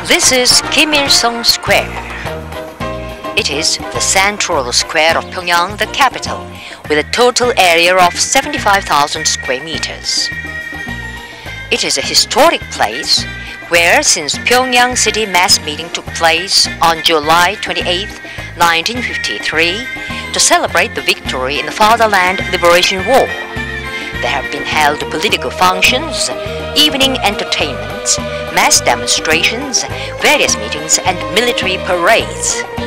This is Kim Il-sung Square. It is the central square of Pyongyang, the capital, with a total area of 75,000 square meters. It is a historic place where, since Pyongyang City mass meeting took place on July 28, 1953, to celebrate the victory in the Fatherland Liberation War, there have been held political functions, evening entertainments, mass demonstrations, various meetings, and military parades.